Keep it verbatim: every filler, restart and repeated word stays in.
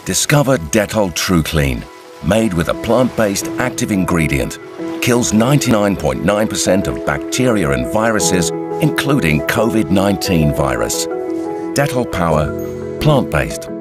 Discover Dettol True Clean, made with a plant-based active ingredient. Kills ninety-nine point nine percent of bacteria and viruses, including COVID nineteen virus. Dettol Power, plant-based.